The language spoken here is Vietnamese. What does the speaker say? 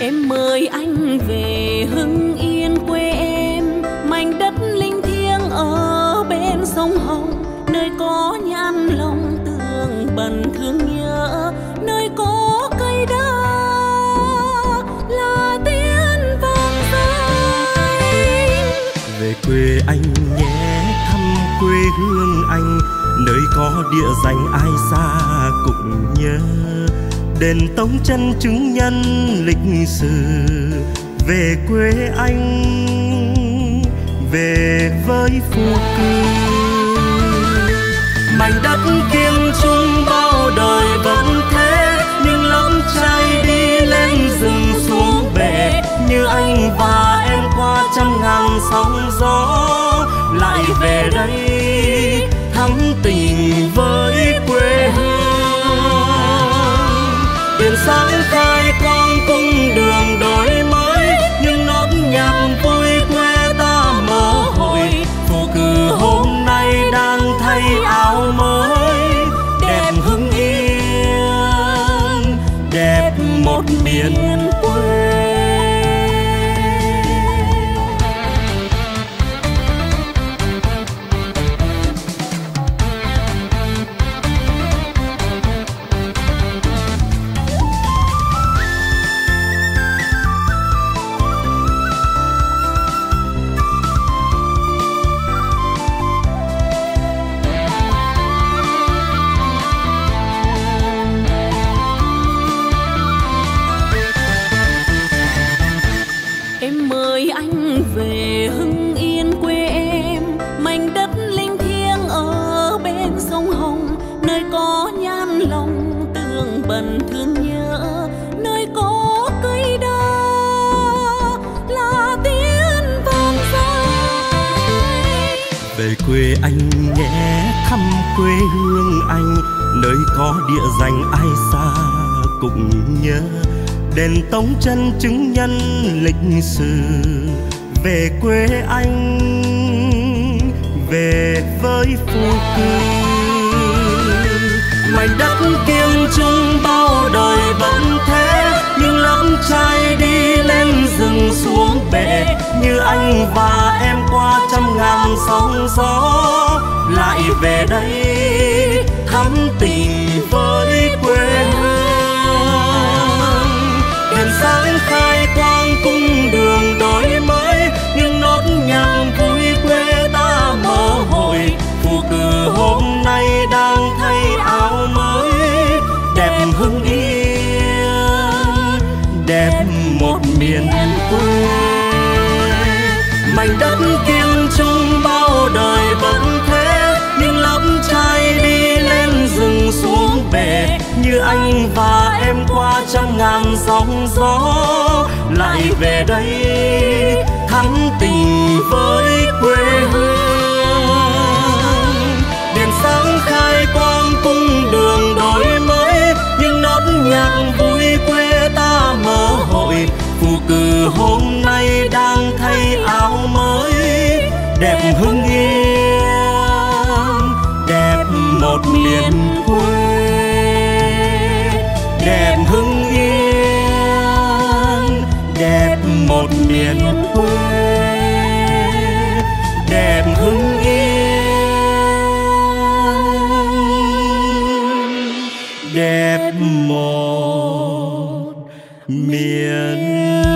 Em mời anh về Hưng Yên quê em, mảnh đất linh thiêng ở bên sông Hồng, nơi có nhan lòng tường bần thương nhớ, nơi có cây đa là tiếng vang dây. Về quê anh nhé, thăm quê hương anh, nơi có địa danh ai xa cũng nhớ. Đền Tống Chân chứng nhân lịch sử, về quê anh, về với phù cư. Mảnh đất kiêng chung bao đời vẫn thế, nhưng lắm trai đi lên rừng xuống bể. Như anh và em qua trăm ngàn sóng gió, lại về đây thắm tình với quê hương. Biển sáng khai quang cung đường đổi mới, nhưng nốt nhạc vui quê ta mơ hội. Phù cử hôm nay đang thay áo mới, đẹp Hưng Yên, đẹp một miền quê. Em mời anh về Hưng Yên quê em, mảnh đất linh thiêng ở bên sông Hồng, nơi có nhan lòng tường bần thương nhớ, nơi có cây đa là tiếng vang dây. Về quê anh nhé, thăm quê hương anh, nơi có địa danh ai xa cũng nhớ. Đền Tống Chân chứng nhân lịch sử, về quê anh, về với phù cư. Mảnh đất kiêng chung bao đời vẫn thế, nhưng lắm trai đi lên rừng xuống bể. Như anh và em qua trăm ngàn sóng gió, lại về đây thắm tình với quê hương. Đèn sáng khai quang cung đường đổi mới, nhưng nốt nhạc vui quê ta mơ hội. Phù cử hôm nay đang thay áo mới, đẹp Hưng Yên, đẹp một miền quê. Mảnh đất kiêng chung bao đời vẫn thế, nhưng lắm trai đi lên rừng xuống bể. Như anh và em qua trăm ngàn sóng gió, lại về đây thắm tình với quê hương. Đèn sáng khai quang cung đường đổi mới, nhưng nốt nhạc vui quê ta mơ hội. Phù cử hôm nay đang thay áo mới, đẹp Hưng Yên, đẹp một miền quê. Đẹp Hưng Yên, đẹp một miền quê. Đẹp Hưng Yên, đẹp một miền